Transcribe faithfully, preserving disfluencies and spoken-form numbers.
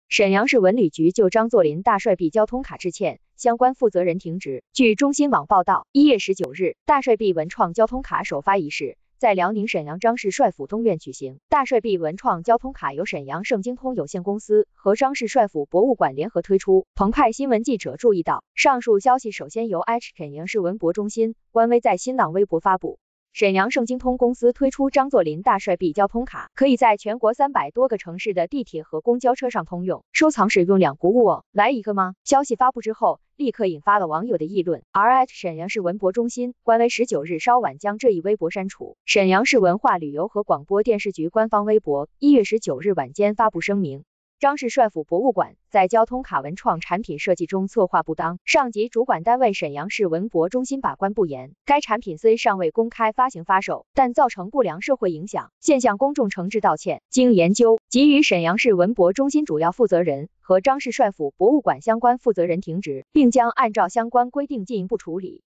沈阳市文旅局就张作霖大帅币交通卡致歉，相关负责人停职。据中新网报道，一月十九日，大帅币文创交通卡首发仪式在辽宁沈阳张氏帅府东院举行。大帅币文创交通卡由沈阳盛京通有限公司和张氏帅府博物馆联合推出。澎湃新闻记者注意到，上述消息首先由 H 沈阳市文博中心官微在新浪微博发布。沈阳盛京通公司推出张作霖大帅币交通卡，可以在全国三百多个城市的地铁和公交车上通用，收藏使用两不误哦，来一个吗？消息发布之后，立刻引发了网友的议论。而 H 沈阳市文博中心官微十九日稍晚将这一微博删除。沈阳市文化旅游和广播电视局官方微博一月十九日晚间发布声明。张氏帅府博物馆在交通卡文创产品设计中策划不当，上级主管单位沈阳市文博中心把关不严。该产品虽尚未公开发行发售，但造成不良社会影响，现向公众诚挚道歉。经研究，给予沈阳市文博中心主要负责人和张氏帅府博物馆相关负责人停职，并将按照相关规定进一步处理。